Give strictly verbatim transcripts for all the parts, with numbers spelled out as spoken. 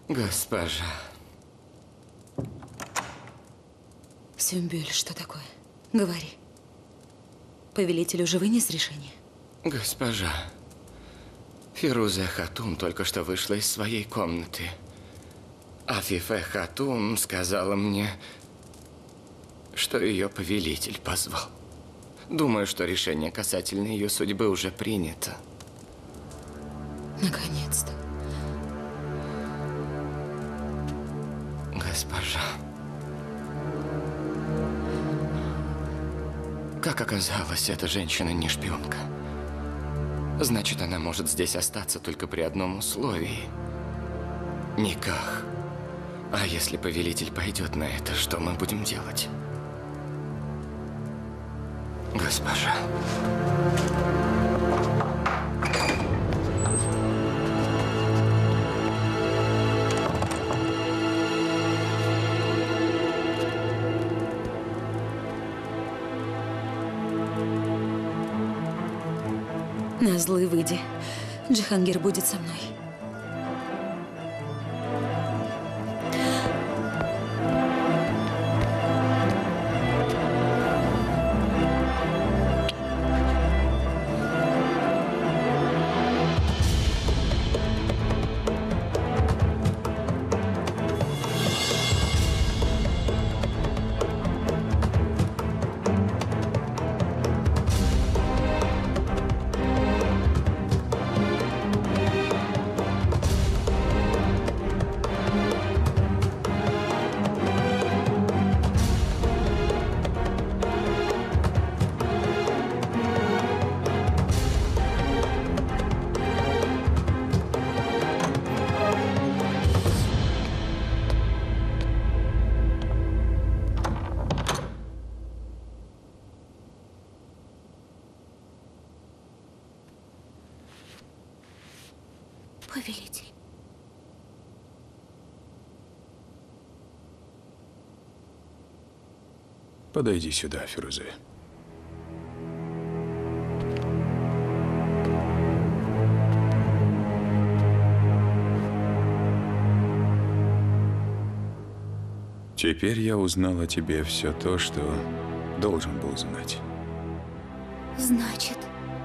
Госпожа. Сюмбюль, что такое? Говори. Повелитель уже вынес решение? Госпожа, Фирузе Хатун только что вышла из своей комнаты. Афифе Хатун сказала мне, что ее повелитель позвал. Думаю, что решение касательно ее судьбы уже принято. Наконец-то. Госпожа. Как оказалось, эта женщина не шпионка. Значит, она может здесь остаться только при одном условии. Никах. А если повелитель пойдет на это, что мы будем делать? Госпожа. Назлы, выйди. Джихангир будет со мной. Повелитель. Подойди сюда, Фирузе. Теперь я узнал о тебе все то, что должен был знать. Значит,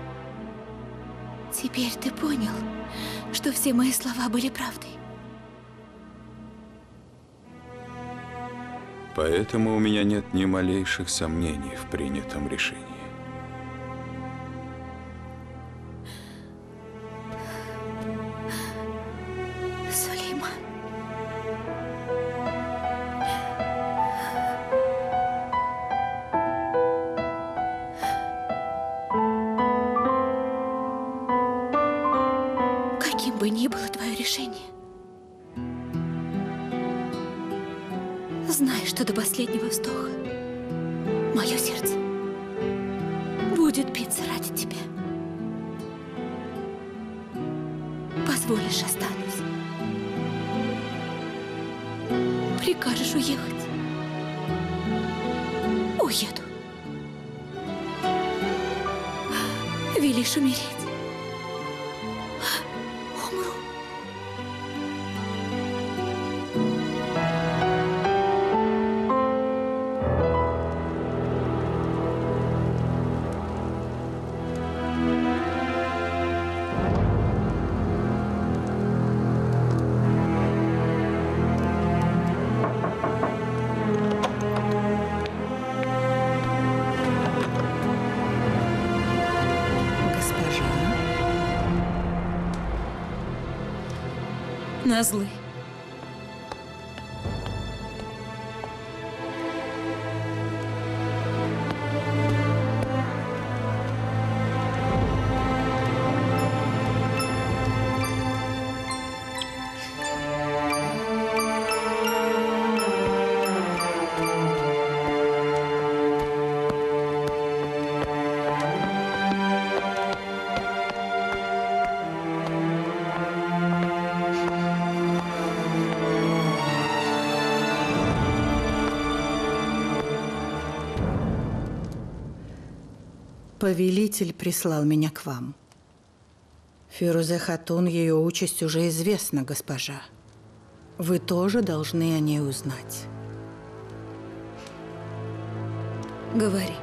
теперь ты понял, что все мои слова были правдой. Поэтому у меня нет ни малейших сомнений в принятом решении. Сулейман. Каким бы ни было твое решение, знай, что до последнего вздоха мое сердце будет биться ради тебя. Позволишь, останусь. Прикажешь уехать. Уеду. Велишь умереть. Умру. Назлы. Повелитель прислал меня к вам. Фирузе Хатун, ее участь уже известна, госпожа. Вы тоже должны о ней узнать. Говори.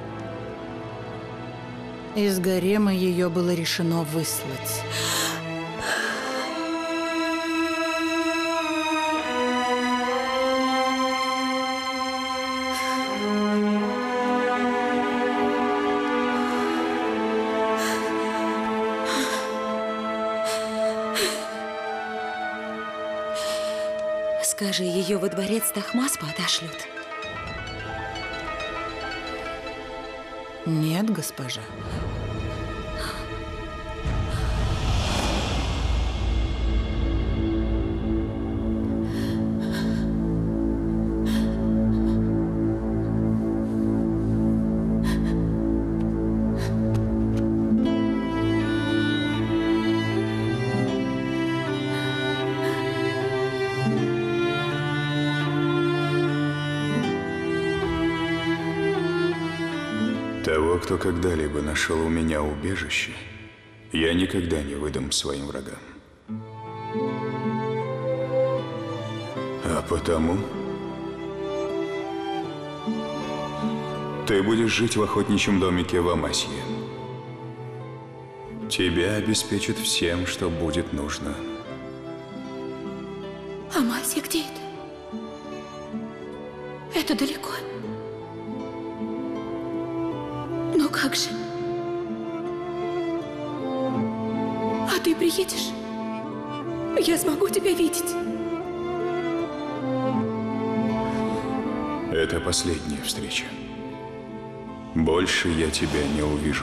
Из гарема ее было решено выслать. Скажи, ее во дворец Тахмаспа отошлют. Нет, госпожа. Того, кто когда-либо нашел у меня убежище, я никогда не выдам своим врагам. А потому ты будешь жить в охотничьем домике в Амасье. Тебя обеспечат всем, что будет нужно. Амасья, где это? Это далеко. Но как же? А ты приедешь? Я смогу тебя видеть? Это последняя встреча. Больше я тебя не увижу.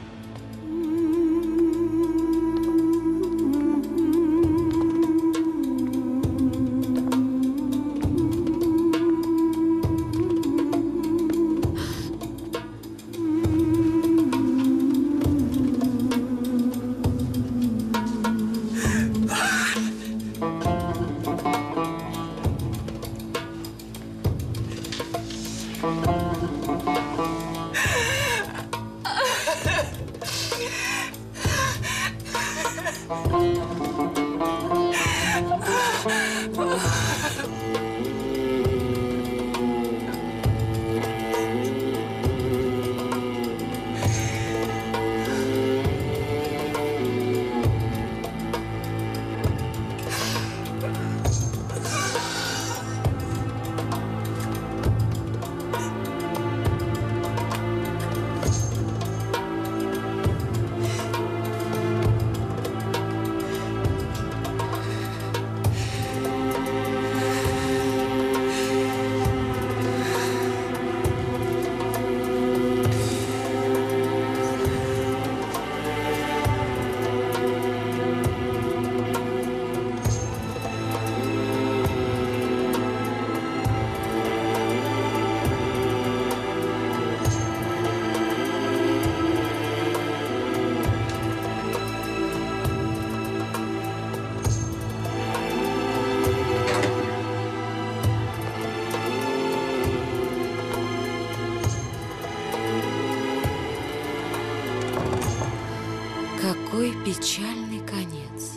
Какой печальный конец.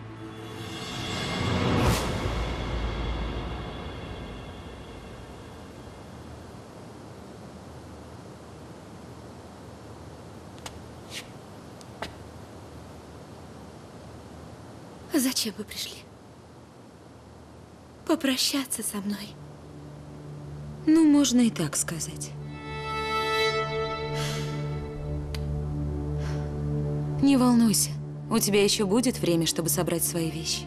Зачем вы пришли? Попрощаться со мной? Ну, можно и так сказать. Не волнуйся, у тебя еще будет время, чтобы собрать свои вещи.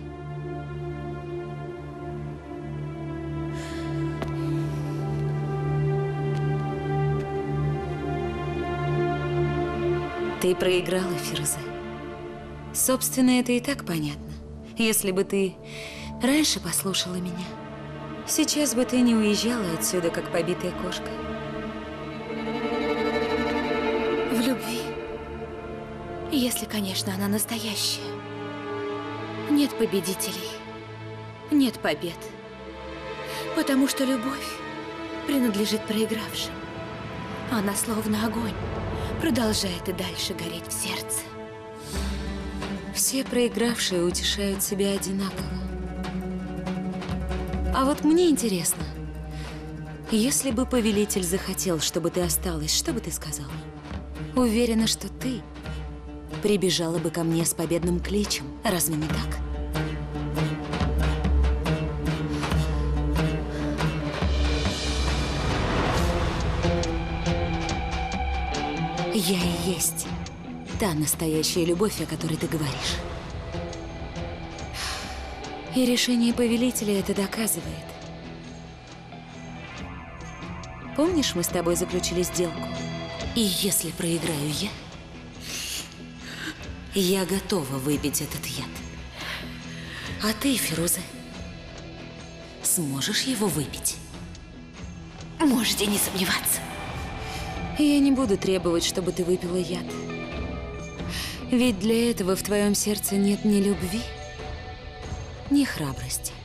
Ты проиграла, Фирузе. Собственно, это и так понятно. Если бы ты раньше послушала меня, сейчас бы ты не уезжала отсюда, как побитая кошка. В любви, если, конечно, она настоящая, нет победителей, нет побед. Потому что любовь принадлежит проигравшим. Она словно огонь, продолжает и дальше гореть в сердце. Все проигравшие утешают себя одинаково. А вот мне интересно, если бы повелитель захотел, чтобы ты осталась, что бы ты сказала? Уверена, что ты прибежала бы ко мне с победным кличем. Разве не так? Я и есть та настоящая любовь, о которой ты говоришь. И решение повелителя это доказывает. Помнишь, мы с тобой заключили сделку? И если проиграю я, я готова выпить этот яд. А ты, Фирузе, сможешь его выпить? Можете не сомневаться. Я не буду требовать, чтобы ты выпила яд. Ведь для этого в твоем сердце нет ни любви, ни храбрости.